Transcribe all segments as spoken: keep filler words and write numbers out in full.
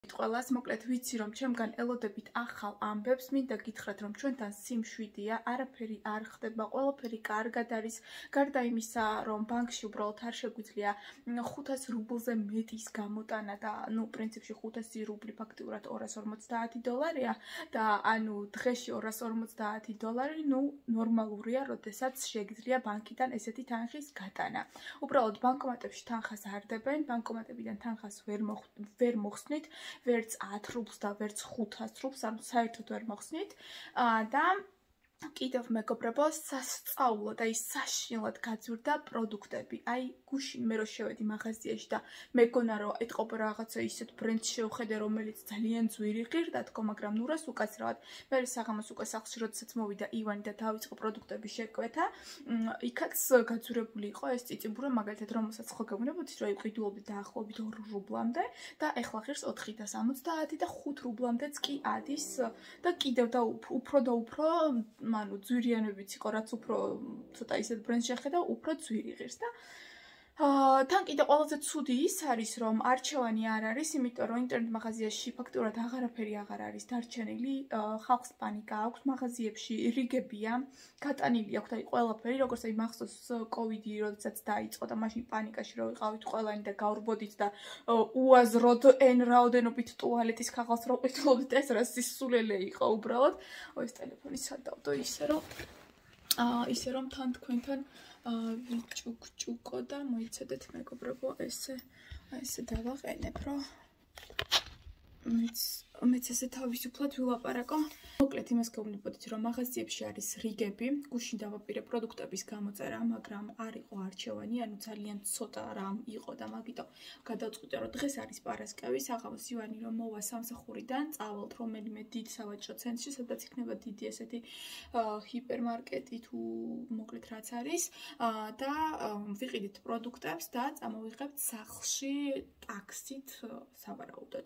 ყველას მოკლედ ვიცი რომ ჩემგან ელოდებით ახალ ამბებს მინდა გითხრათ რომ ჩვენთან სიმშვიდეა არაფერი არ ხდება ყველაფერი კარგად არის გარდა იმისა რომ ბანკში უბრალოდ არ შეგვიძლია ხუთას რუბლზე მეტის გამოტანა და ნუ პრინციპში ხუთასი რუბლი ფაქტიურად ორას ორმოცდაათი დოლარია და ანუ დღეში ორას ორმოცდაათი დოლარი ნუ ნორმალურია როდესაც შეგიძლია ბანკიდან ესეთი თანხის გატანა უბრალოდ ბანკომატებში თანხას არ დებენ ბანკომატებიდან თანხას ვერ ვერ მოხსნით ვერც ათ რუბლს და ვერც ხუთას რუბლს, ანუ საერთოდ ვერ მოხსნით და კიდევ მეგობრებო, სასწაულო და ის საშინლად გაძვირდა პროდუქტები. აი, გუშინ მე რო შევედი მაღაზიაში და მეგონა რომ ეთყობა რაღაცა ისეთ ბრენდს შევხედე, რომელიც ძალიან ძვირი ღირდა თქო, მაგრამ ნურას უკაცრავად. მე საღამოს უკვე სახლში როდესაც მოვიდა ივანი და დავიწყო პროდუქტები შეკვეთა, იქაც გაძვირებული იყო ეს წიწიბურა, მაგალითად, რომელსაც ხო გეუბნებოდით, რომ იყიდულობდი დაახლოებით ორ რუბლამდე და ეხლა ღირს ოთხი და სამოცდაათი და ხუთ რუბლამდეც კი ადის და კიდევ და უფრო და უფრო ანუ ძვირიანებიც იყო, რაც უფრო ცოტა ისეთ ბრენდს შეხედა, უფრო ძვირი ღირს და თან კიდე ყველაზე ცუდი ის არის, რომ არჩევანი არ არის, იმიტომ რომ ინტერნეტ მაღაზიაში ფაქტურად აღარაფერი აღარ არის დარჩენილი, ხალხს პანიკა აქვს, მაღაზიებში რიგებია, გატანილი აქვს აი ყველაფერი, როგორც აი მახსოვს კოვიდი, როდესაც დაიწყო და მაშინ პანიკაში რო ვიყავით ყველანი და გავრბოდით და უაზროდ ენ რაოდენობით ტუალეტის ქაღალდს რო ყიდულობდით, ეს რა სისულელე იყო უბრალოდ. ო ეს ტელეფონი სადავდო ისე რომ ისე რომ თან თქვენთან ვიჭუკჭუკო და მოიცადეთ მეგობრებო ესე ესე დავაყენებ რომ მეც მეც ესე თავისუფლად ვილაპარაკო მოკლედ იმას გეუბნებოდით რომ მაღაზიებში არის რიგები გუშინ დავაპირე პროდუქტების გამოწერა მაგრამ არ იყო არჩევანი ანუ ძალიან ცოტა რამ იყო და მაგიტომ გადავწყვიტე რომ დღეს არის პარასკევი საღამოს ივანი რომ მოვა სამსახურიდან წავალთ რომელიმე დიდ სავაჭრო ცენტრში სადაც იქნება დიდი ესეთი ჰიპერმარკეტი თუ მოკლედ რაც არის და ვიყიდით პროდუქტებს და წამოვიღებთ სახლში ტაქსით სავარაუდოდ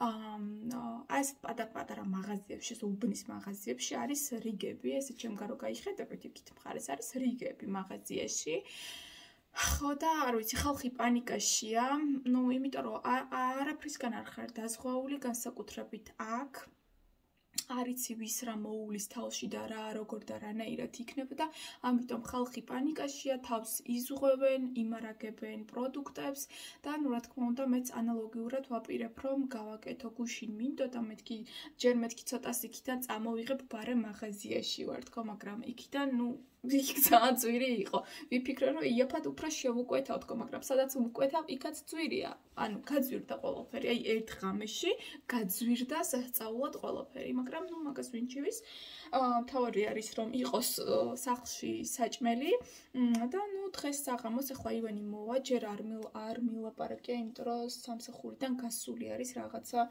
აი ეს პატარ-პატარა მაღაზიებში, უბნის მაღაზიებში არის რიგები, ესე ჩემგან რო გაიხედებით, იქით მხარეს არის რიგები მაღაზიაში. ხო და არ ვიცი, ხალხი პანიკაშია, ну, იმიტომ რომ არაფრისგან არ ხარ დაზღვეული, განსაკუთრებით აქ არიცი ვის რა მოულის თავში და რა როგორ და რანაირად იქნება და ამიტომ ხალხი პანიკაშია, თავს იზღვევენ, იმარაგებენ პროდუქტებს და ნუ რა თქმა უნდა მეც ანალოგიურად ვაპირებ რომ გავაკეთო გუშინ მინდოდა მეთქი ჯერ მეთქი ცოტას იქიდან წამოვიღებ ბარე მაღაზიაში ვარ თქო, მაგრამ იქიდან ნუ იქ ძალიან ძვირი იყო. ვიფიქრე რომ იაფად უფრო შევუკვეთავ თქო, მაგრამ სადაც ვუკვეთავ, იქაც ძვირია. ანუ გაძვირდა ყველაფერი, აი ერთ ღამეში გაძვირდა სასწაულად ყველაფერი, მაგრამ ნუ მაგას ვინ ჩივის. მთავარი არის რომ იყოს სახლში საჭმელი და ნუ დღეს საღამოს ახლა ივანი მოვა, ჯერ არ არ მილაპარაკია, იმიტომ რომ სამსახურიდან გასული არის რაღაცა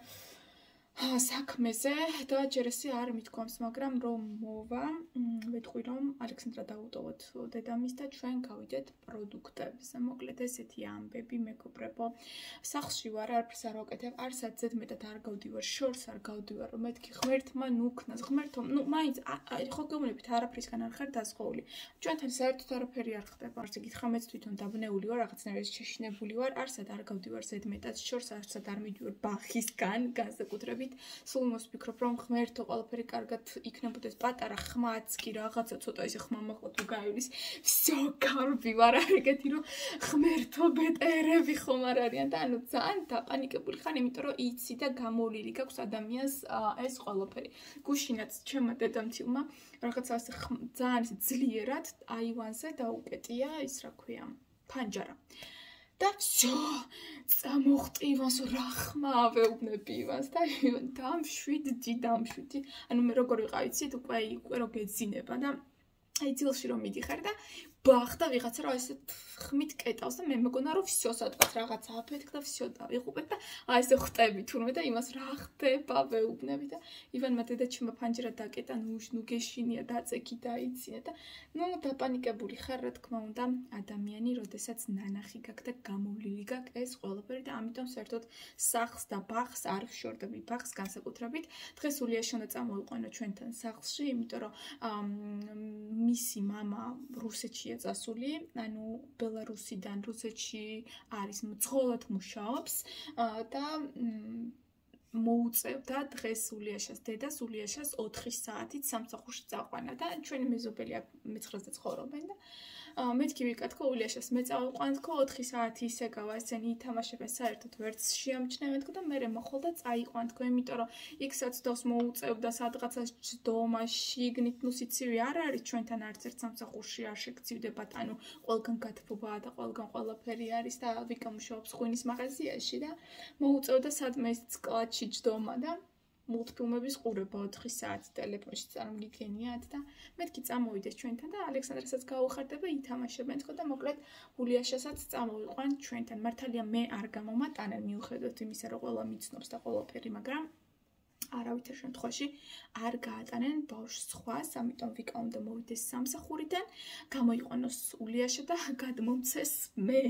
საქმეზე და ჯერ ესე არ მithქვამს, მაგრამ რომ მოვა, ვეთქვი რომ ალექსანდრა დაუტოვოთ დედამის და ჩვენ გავიდეთ პროდუქტებზე. მოკლედ ესეთი ამბები მეგობრებო. სახლში ვარ, არაფერს არ ვაკეთებ, არსად ზედმეტად არ გავდივარ, შორს არ გავდივარ, რომ მეთქი ღმერთმა ნუქნას, ღმერთო, ნუ მაინც ხო გეუბნებით, არაფრისგან არ ხარ დაზღვეული. ჩვენთან საერთოდ არაფერი არ ხდება. არც გითხრა მეც თვითონ დაბნეული ვარ, რაღაცნაირად შეშინებული ვარ, არსად არ გავდივარ ზედმეტად, შორს არსად არ მიდივარ ბახისგან, განსაკუთრებით სულ იმას ვფიქრობ, რომ ღმერთო ყველაფერი კარგად იქნებოდეს, პატარა ხმაც კი რაღაცა ცოტა ისე ხმა მოხდა თუ გაივლის, всё, გარბი ვარ არ ეგეთი რომ ღმერთო ბეტერები ხომ არ არიან და ანუ ძალიან დაპანიკებული ხარ, იმიტომ რომ იცი და გამოვლილი გაქვს ადამიანს ეს ყველაფერი. გუშინაც ჩემმა დედამთილმა რაღაცა ასე ძალიან ისე ძლიერად აივანზე დაუკეტია ის რა ქვია, ფანჯარა. და всё, წამოხტი ივანს რა ხმა ავეუბნები ივანს და დამშვიდდი, დამშვიდდი. ანუ მე როგორ ვიყავ იცით, უკვე უკვე რო გეძინება და აი ძილში რომ მიდიხარ და ბახ და ვიღაცა რა ესე ხმით კეტავს და მე მეგონა რომ всё სადღაც რაღაცა აფეთქ და всё დავიღუპეთ და აი ესე ხვტები თურმე და იმას რა ხდება ვეუბნები და ივანმა დედაჩემმა ფანჯარა დაკეტა, ნუ ნუ გეშინია დაწექი დაიცინე და ნუ დაპანიკებული ხარ რა თქმა უნდა ადამიანი, როდესაც ნანახი გაქვს და გამოვლილი გაქვს ეს ყველაფერი და ამიტომ საერთოდ სახლს და ბახს არ ვშორდები, ბახს განსაკუთრებით. დღეს ულიაში უნდა წამოვიყვანო ჩვენთან სახლში, იმიტომ რომ მისი მამა რუსეთში წასული, ანუ ბელარუსიდან რუსეთში არის მძღოლად მუშაობს და მოუწევდა დღეს სულიაშას დედას სულიაშას ოთხი საათით სამსახურში წაყვანა და ჩვენი მეზობელი მეცხრეზე ცხოვრობენ და მეთქი ვიკათქო ულიაშას მე წავიყვანთქო ოთხი საათი ისე გავა ესენი ითამაშებენ საერთოდ ვერც შეამჩნევენ თქო და მე მოხდა წაიყვანთქო იმიტომ რომ იქ საცდავს მოუწევდა სადღაცა ჯდომა შიგნით ნუ სიცივი არ არის ჩვენთან არც ერთ სამსახურში არ შეგწივდებათ ანუ ყველგან გათბობაა და ყველგან ყველაფერი არის და ვიკა მუშაობს ღვინის მაღაზიაში და მოუწევდა სადმე ის კლატში ჯდომა და მულტფილმების ყურება ოთხი საათი ტელეფონში წარმოგიდგენიათ და მეთქი წამოვიდეს ჩვენთან და ალექსანდრასაც გაუხარდება ითამაშებენ თქო და მოკლედ ულიაშასაც წამოვიყვან ჩვენთან მართალია მე არ გამომატანენ მიუხედავად იმისა რომ ყველა მიცნობს და ყველაფერი მაგრამ არავითარ შემთხვევაში არ გაატანენ ბავშვს სხვას ამიტომ ვიკა უნდა მოვიდეს სამსახურიდან გამოიყვანოს ულიაშა და გადმომცეს მე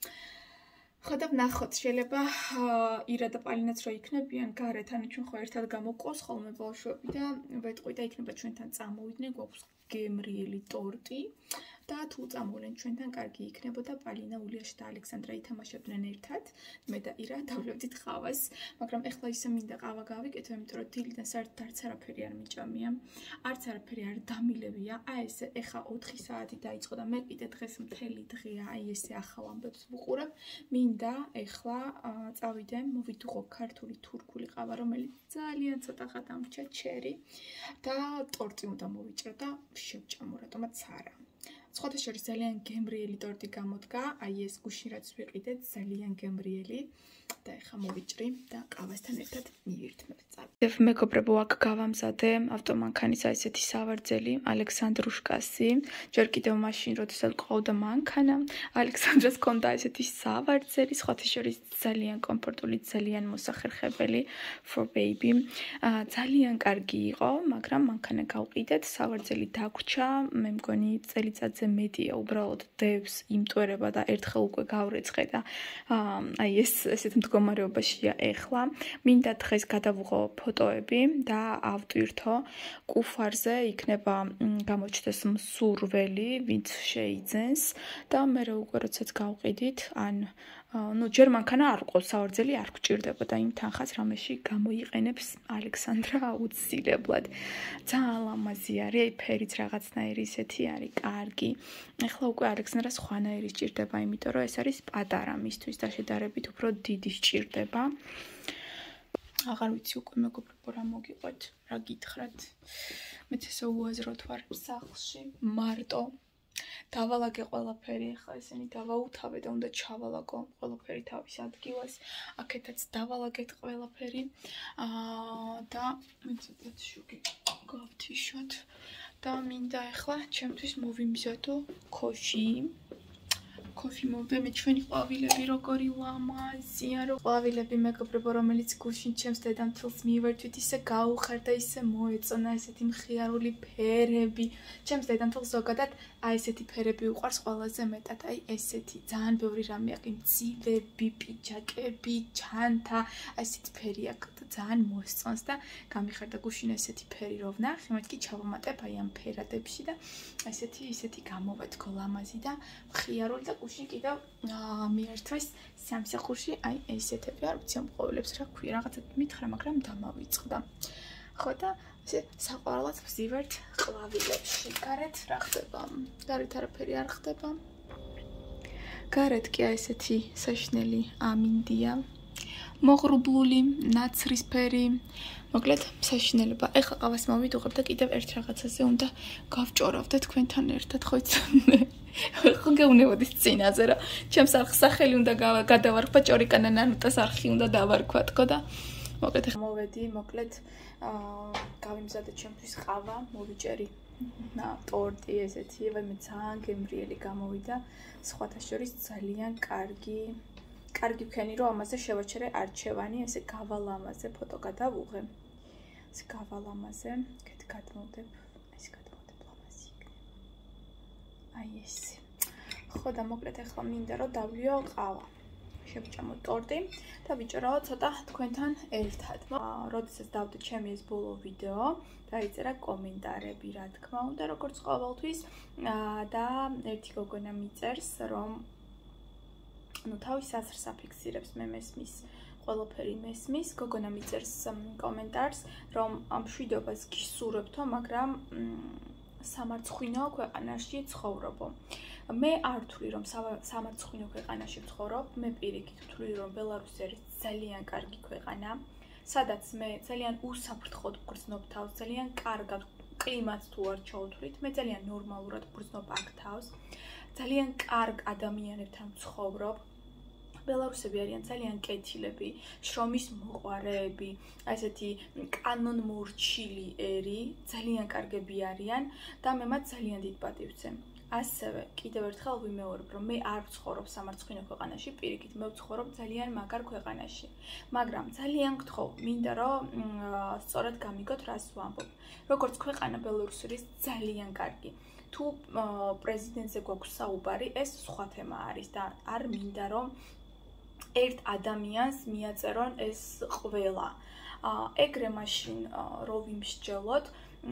ხოდა ვნახოთ შეიძლება ირა და პალინაც რო იქნებიან გარეთ ანუ ჩვენ ხო ერთად გამოვყოს ხოლმე ბავშვები და ვეტყვი და იქნება ჩვენთან წამოვიდნენ გვაქვს გემრიელი ტორტი და თუ წამოვლენ ჩვენთან კარგი იქნებოდა პალინა ულიაშა და ალექსანდრა ითამაშებდნენ ერთად მე და ირა დავლებდით ყავას მაგრამ ეხლა ისე მინდა ყავა გავიკეთო იმიტომ რომ დილიდან საერთოდ არც არაფერი არ მიჭამია არც არაფერი არ დამილევია აი ესე ეხლა ოთხი საათი დაიწყო და მე კიდე დღეს მთელი დღეა აი ესე ახალ ამბებს ვუყურებ მინდა ეხლა წავიდე მოვიდუღო ქართული თურქული ყავა რომელიც ძალიან ცოტა დამრჩა ჩერი და ტორტი უნდა მოვიჭრო და შევჭამო რატომაც არა სხვათა შორის ძალიან გემრიელი ტორტი გამოდგა, აი ეს გუში რაც ვიყიდეთ, ძალიან გემრიელი და ეხა მოვიჭრი და ყავასთან ერთად მივირთმევ წავ. მეგობრებო, აქ გავამზადე ავტომანქანის აი ესეთი სავარძელი, ალექსანდრუშკასი, ჯერ კიდევ მაშინ, როდესაც ყავდა მანქანა, ალექსანდრას ჰქონდა ესეთი სავარძელი, სხვათა შორის ძალიან კომფორტული, ძალიან მოსახერხებელი for baby. ძალიან კარგი იყო, მაგრამ მანქანა გავყიდეთ, სავარძელი დაგვრჩა, მე მგონი წელიწადზე მეტია უბრალოდ დევს იმტვერება და ერთხელ უკვე გავრეცხე და აი ეს ესეთ მდგომარეობაშია ეხლა. მინდა დღეს გადავუღო ფოტოები და ავტვირთო კუფარზე იქნება გამოჩნდეს მსურველი, ვინც შეიძენს და მე უკვე როდესაც გავყიდით ან ну ჯერ მანქანა არ ყავს სავარძელი არ გჭირდებოდა იმ თანხას რამეში გამოიყენებს ალექსანდრა აუცილებლად ძალიან ლამაზი არის აი ფერიც რაღაცნაირი ისეთი არის კარგი ეხლა უკვე ალექსანდრა სხვანაირი სჭირდება იმიტომ რომ ეს არის პატარა მისთვის და შედარებით უფრო დიდი სჭირდება აღარ ვიცი უკვე მეგობრებო რა მოგიყვეთ რა გითხრათ მეც ესე უაზროდ ვარ სახლში მარტო დავალაგე ყველაფერი ახლა ესენი დავაუთავე და უნდა ჩავალაგო ყველაფერი თავის ადგილას აქეთაც დავალაგეთ ყველაფერი აა და მეცადეთ შუგი გავთიშოთ და მინდა ახლა ჩემთვის მოვიმზადო ქოში ქოფი მოვდე მე ჩვენი ყვავილები როგორი ლამაზია რომ ყვავილები მეგობრებო რომელიც გუშინ ჩემს დედამთილს მივერთვით ისე გაუხარდა ისე მოეწონა ესეთი მხიარული ფერები ჩემს დედამთილს ზოგადად აი ესეთი ფერები უყვარს ყველაზე მეტად აი ესეთი ძალიან ბევრი რამე აქვს მძივები პიჯაკები ჩანთა აი ესეთი ფერი აქვს და ძალიან მოსწონს და გამიხარდა გუშინ ესეთი ფერი რო ვნახე მეთქი ჩავამატებ აი ამ ფერადებში და ესეთი ისეთი გამოვეთქო ლამაზი და მხიარული და გუშინ კიდევ მიერთვეს სამსახურში აი ესეთები არ ვიცი ამ ყვავილებს რა ქვია რაღაცა მითხრა მაგრამ დამავიწყდა ხო და ესე საყვარლად ვზივერთ ყვავილებში გარეთ რა ხდება გარეთ არაფერი არ ხდება გარეთ კი აი ესეთი საშნელი ამინდია მოღრუბლული ნაცრისფერი მოკლედ საშინელება ეხლა ყავას მოვიდუღებ და კიდევ ერთ რაღაცაზე უნდა გავჭორავდე თქვენთან ერთად ხო იცი ხო გეუნებოდის წინაზე რა ჩემს არხს სახელი უნდა გადავარქვა ჭორიკანა ნანუტას არხი უნდა დავარქვა თქო და მოკლედ მოვედი მოკლედ გავიმზადე ჩემთვის ყავა მოვიჭერი და ტორტი ესეთი მე ძალიან გემრიელი გამოვიდა სხვათა შორის ძალიან კარგი კარგი ვქენი რომ ამაზე შევაჩერე არჩევანი ესე გავალამაზე ფოტო გადავუღე ესე გავალამაზე კეთ გადმოვდებ ეს გადმოვდებ ლამაზი იქნება აი ესე ხო და მოკლედ ახლა მინდა რომ დავლიო ყავა შევჭამო ტორტი და ვიჭერო ცოტა თქვენთან ერთად როდესაც დავდე ჩემი ეს ბოლო ვიდეო დაიწერა კომენტარები რა თქმა უნდა როგორც ყოველთვის და ერთი გოგონა მიწერს რომ ну თავის ასრს აფიქსირებს მე მესმის ყველაფერი მესმის, გოგონა მიწერს კომენტარს, რომ ამ მშვიდობას გისურვებთო, მაგრამ სამარცხვინო ქვეყანაში ცხოვრობო. მე არ ვთვლი, რომ სამარცხვინო ქვეყანაში ვცხოვრობ, მე პირიქით ვთვლი, რომ ბელარუსი არის ძალიან კარგი ქვეყანა, სადაც მე ძალიან უსაფრთხოდ ვგრძნობ თავს, ძალიან კარგად კლიმატს თუ არ ჩავთვლით, მე ძალიან ნორმალურად ვგრძნობ აქ თავს, ძალიან კარგ ადამიანებთან ვცხოვრობ. ბელარუსები არიან ძალიან კეთილები, შრომის მოყვარეები, ესეთი კანონმორჩილიერი, ძალიან კარგები არიან და მე მათ ძალიან დიდ პატივს ვცემ. ასევე კიდევ ერთხელ ვიმეორებ, რომ მე არ ვცხოვრობ სამარცხვინო ქვეყანაში, პირიქით, მე ვცხოვრობ ძალიან მაგარ ქვეყანაში. მაგრამ ძალიან გთხოვ, მინდა რომ სწორად გამიგოთ, რას ვამბობ. როგორც ქვეყანა ბელარუსი არის ძალიან კარგი. თუ პრეზიდენტზე გვაქვს საუბარი, ეს სხვა თემა არის და არ მინდა რომ ერთ ადამიანს მიაწერონ ეს ყველა. ეგრე მაშინ რო ვიმსჯელოთ,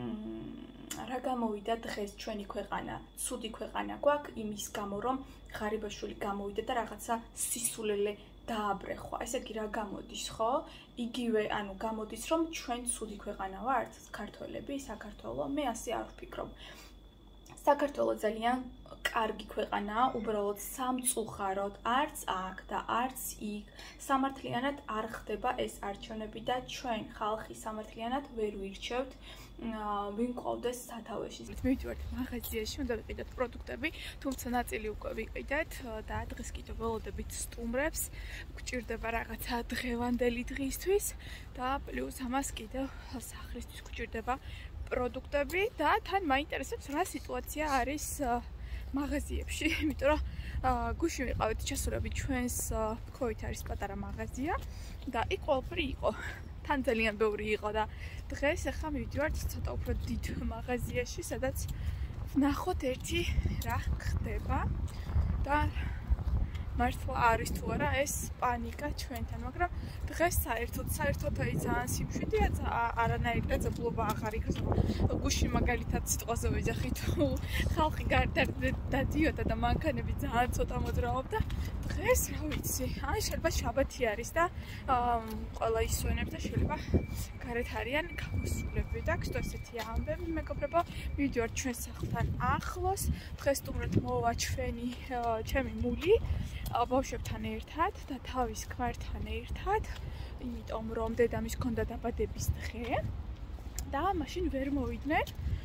რა გამოვიდა დღეს ჩვენი ქვეყანა, ცუდი ქვეყანა გვაქვს იმის გამო, რომ ღარიბაშვილი გამოვიდა და რაღაცა სისულელე დააბრეხვა. ესე იგი რა გამოდის, ხო? იგივე, ანუ გამოდის, რომ ჩვენ ცუდი ქვეყანა ვართ, ქართველები, საქართველო, მე ასე არ ვფიქრობ. საქართველო ძალიან კარგი ქვეყანაა, უბრალოდ სამწუხაროდ არც აქ და არც იქ სამართლიანად არ ხდება ეს არჩევნები და ჩვენ ხალხი სამართლიანად ვერ ვირჩევთ ვინ ყავდეს სათავეში. მივიდივართ მაღაზიაში, უნდა ვიყიდოთ პროდუქტები, თუმცა ნაწილი უკვე ვიყიდეთ და დღეს კიდევ ველოდებით სტუმრებს, გვჭირდება რაღაცა დღევანდელი დღისთვის და პლუს ამას კიდევ სახლისთვის გვჭირდება პროდუქტები და თან მაინტერესებს რა სიტუაცია არის მაღაზიებში, იმიტომ რომ გუშინ ვიყავით ჩასულები ჩვენს ქოით არის პატარა მაღაზია და იქ ყველაფერი იყო. თან ძალიან ბევრი იყო და დღეს ახლა მივიდივართ ცოტა უფრო დიდ მაღაზიაში, სადაც ვნახოთ ერთი რა ხდება და მართლა არის თუ არა ეს პანიკა ჩვენთან, მაგრამ დღეს საერთოდ საერთოდ აი ძალიან სიმშვიდეა, არანაირი დაძაბულობა აღარ იქნება. გუშინ მაგალითად სიტყვაზე ვეძახი თუ ხალხი გარდა დადიოდა და მანქანები ძალიან ცოტა მოძრაობდა. დღეს რა ვიცი, აი შეიძლება შაბათი არის და ყველა ისვენებს და შეიძლება გარეთ არიან გამოსულები და ხო ესეთი ამბები მეგობრებო, მივიდივართ ჩვენ სახლთან ახლოს. დღეს სტუმრად მოვა ჩვენი ჩემი მული ბავშვებთან ერთად და თავის ქმართან ერთად, იმიტომ რომ დედამის ჰქონდა დაბადების დღე და მაშინ ვერ მოვიდნენ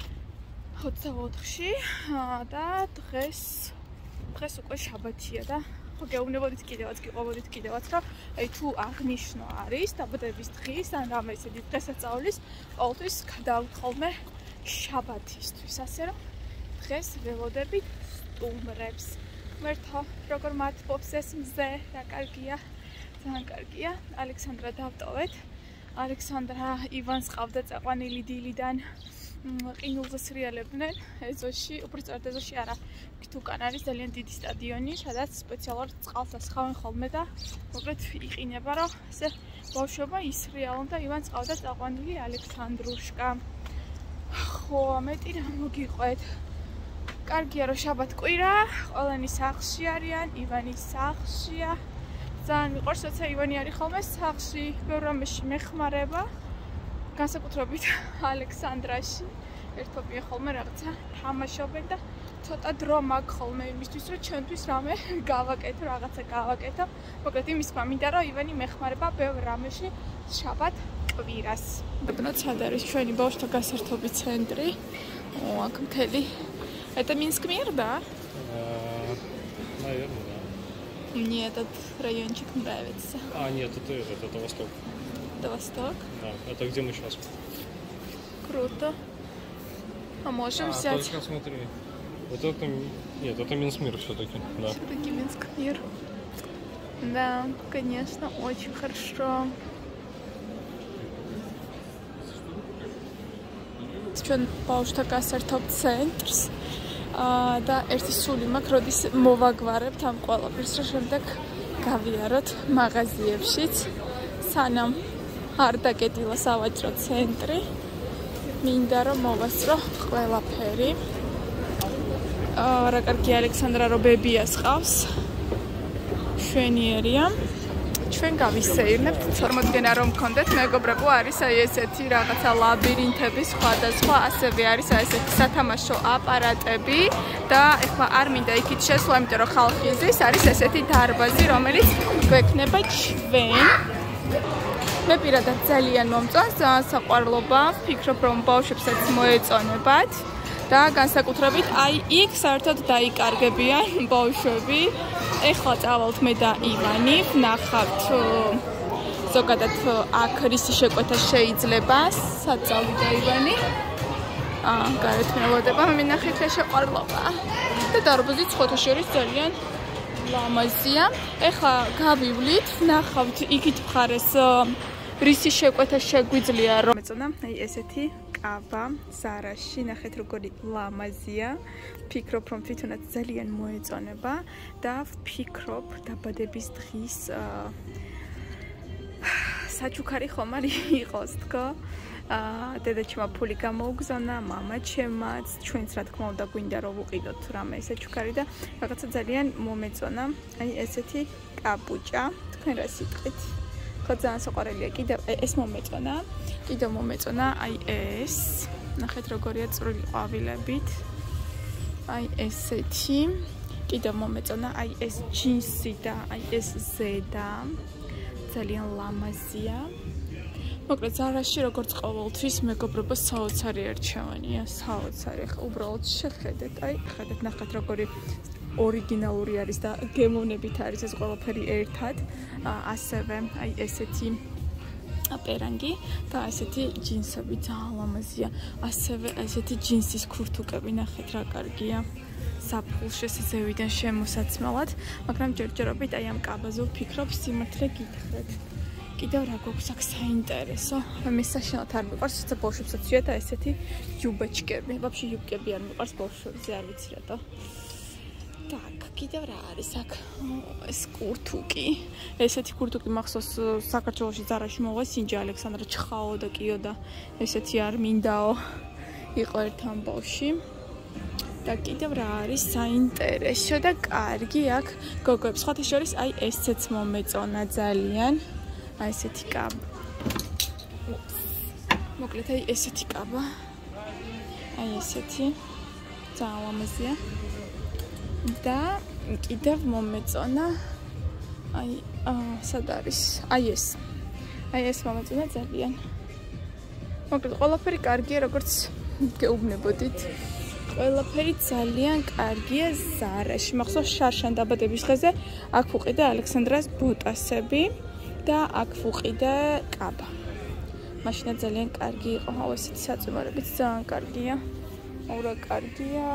ოცდაოთხში და დღეს დღეს უკვე შაბათია და ხო გეუბნებოდით კიდევაც, გიყვებოდით კიდევაც, რომ აი თუ აღნიშნვა არის დაბადების დღის ან რამე ესეთი დღესასწაულის, ყოველთვის გადავთხოვმე შაბათისთვის, ასე რომ დღეს ველოდებით სტუმრებს. მერტო, როგორ მათბობს ეს მზე, რა კარგია, ძალიან კარგია. ალექსანდრა დავტოვეთ. ალექსანდრა ივანს ყავდა წაყვანილი დილიდან ყინულზე სრიალებდნენ ეზოში, უბრალოდ ეზოში არა, იქ უკან არის ძალიან დიდი სტადიონი, სადაც სპეციალურად წყალს ასხავენ ხოლმე და მოკლედ იყინება, რომ ესე ბავშვობა ისრიალონ და ივანს ყავდა წაყვანილი ალექსანდრუშკა. ხო, მეტი რა მოგიყვეთ. კარგია რომ შაბათ კვირა, ყველანი სახლში არიან, ივანი სახლშია. ძალიან მიყვარს, როცა ივანი არის ხოლმე სახლში, ბევრ რამეში მეხმარება. განსაკუთრებით ალექსანდრაში. ერთობია ხოლმე რაღაცა თამაშობენ და ცოტა დრო მაქვს ხოლმე იმისთვის, რომ ჩვენთვის რამე გავაკეთო, რაღაცა გავაკეთო. მოკლედ იმის თქმა მინდა, რომ ივანი მეხმარება ბევრ რამეში შაბათ კვირას. ბატონო, სად არის ჩვენი ბავშვთა გასართობი ცენტრი? ო, აქ მთელი Это Минск мир, да? А, наверное, да. Мне этот райончик нравится. А, нет, это этот, это Восток. Это Восток? Да, это где мы сейчас? Круто. А можем а, взять? Только смотри. Вот это... Нет, это Минск-мир все-таки, да. Все-таки Минск-мир. Да, конечно, очень хорошо. Ჩვენ ბავშვთა გასართობ ცენტრს და ერთი სული მაქვს, როდის მოვაგვარებთ ამ ყველაფერს, რომ შემდეგ გავიაროთ მაღაზიებშიც, სანამ არ დაკეტილა სავაჭრო ცენტრი. მინდა რომ მოვასწრო ყველაფერი. რა კარგი ალექსანდრა რო ბებიას ყავს. შვენიერია. ჩვენ გავისეირნებთ წარმოდგენა რომ გქონდეთ მეგობრებო არის აი ესეთი რაღაცა ლაბირინთები სხვადასხვა ასევე არის აი ესეთი სათამაშო აპარატები და ეხლა არ მინდა იქით შესვლა იმიტომ რომ ხალხი იზის არის ესეთი დარბაზი რომელიც გვექნება ჩვენ მე პირადად ძალიან მომწონს ძალიან საყვარლობა ვფიქრობ რომ ბავშვებსაც მოეწონებათ და განსაკუთრებით აი იქ საერთოდ დაიკარგებიან ბავშვები ეხლა წავალთ მე და ივანი ვნახავთ ზოგადად აქ რისი შეკვეთა შეიძლება საწავიდა ივანი აა გარეთ მელოდება მე მინახეთ შეყვარლობა და დარბაზი სხვათა შორის ძალიან ლამაზია ეხლა გავივლით ვნახავთ იქით მხარეს რისი შეკვეთა შეგვიძლია რომ ეწონა აი ესეთი კაბა ზარაში ნახეთ როგორი ლამაზია ვფიქრობ რომ თვითონაც ძალიან მოეწონება და ვფიქრობ დაბადების დღის საჩუქარი ხომ არ იყოს თქო დედაჩემმა ფული გამოუგზავნა მამა ჩემაც ჩვენც რა თქმა უნდა გვინდა რომ ვუყიდოთ რამე საჩუქარი და რაღაცა ძალიან მომეწონა აი ესეთი კაპუჭა თქვენ რა სიტყვით ხო ძალიან საყვარელია კიდევ ეს მომეწონა კიდევ მომეწონა აი ეს ნახეთ როგორია წვრილი ყვავილებით აი ესეთი კიდევ მომეწონა აი ეს ჯინსი და აი ეს ზედა ძალიან ლამაზია მოკლედ ზარაში როგორც ყოველთვის მეგობრებო საოცარი არჩევანია საოცარი ხა უბრალოდ შეხედეთ აი ხედეთ ნახეთ როგორი ორიგინალური არის და გემოვნებით არის ეს ყველაფერი ერთად ასევე აი ესეთი პერანგი და ესეთი ჯინსები ძალიან ლამაზია ასევე ესეთი ჯინსის ქურთუკები ნახეთ რა კარგია საფულში ზევიდან შემოსაცმელად მაგრამ ჯერჯერობით აი ამ კაბაზე ვფიქრობ სიმართლე გითხრათ კიდევ რა გვაქვს აქ საინტერესო მე საშინელად არ მიყვარს თუმცა ბავშვებსაც ვიათ და ესეთი ჯუბაჩკები ვაფშე ჯუბკები არ მიყვარს ბავშვებზე არ ვიცი რატო так, კიდევ რა არის აქ? ეს კურთუკი. ესეთი კურთუკი მახსოვს საქართველოში ზარაში მოვა სინჯა ალექსანდრა ჩხაო და კიო და ესეთი არ მინდაო. იყო ერთ ამბავში. და კიდევ რა არის საინტერესო და კარგი აქ გოგოებს ხოთა შორის აი ესეც მომეწონა ძალიან. აი ესეთი კაბა. მოკლედ აი ესეთი კაბა. აი ესეთი ძალიან ლამაზია. და კიდევ მომეწონა აი სად არის აი ეს აი ეს მომეწონა ძალიან მოკლედ ყველაფერი კარგია როგორც გეუბნებოდით ყველაფერი ძალიან კარგია ზარაში მახსოვს შარშან დაბადების დღეზე აქ ვუყიდე ალექსანდრას ბოტასები და აქ ვუყიდე კაბა მაშინა ძალიან კარგი იყო აუ ესეთი საწვიმარებით ძალიან კარგია ორა კარგია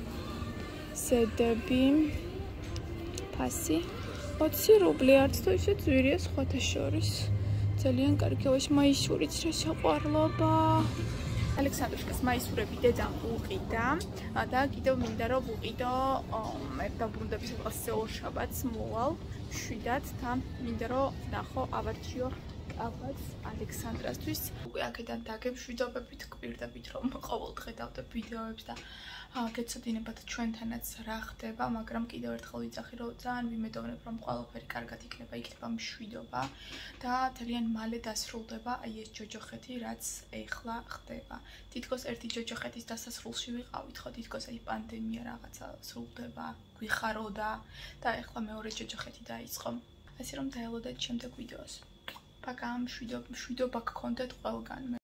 ზედები ფასი ოცი რუბლი არც თუ ისე ძვირია სხვათა შორის ძალიან კარგია ეს მაისურიც რა საყვარლობა ალექსანდროშკას მაისურები დედამ უყიდა და კიდევ მინდა რომ ვუყიდო მე დაბრუნდების დღეს ორშაბათს მოვალ შვიდად და მინდა რომ ნახო ავარჩიო კაბაც ალექსანდრასთვის უკვე აქედან დაგემშვიდობებით გვირდებით რომ ყოველ დღე დავდებ ვიდეოებს და გეცოდინებათ ჩვენთანაც რა ხდება მაგრამ კიდევ ერთხელ ვიძახი რომ ძალიან ვიმედოვნებ რომ ყველაფერი კარგად იქნება იქნება მშვიდობა და ძალიან მალე დასრულდება აი ეს ჯოჯოხეთი რაც ეხლა ხდება თითქოს ერთი ჯოჯოხეთის დასასრულში ვიყავით ხო თითქოს აი პანდემია რაღაცა სრულდება გვიხაროდა და ეხლა მეორე ჯოჯოხეთი დაიწყო ასე რომ დაელოდეთ შემდეგ ვიდეოს Пока, მშვიდობა გქონდეთ ყველგან.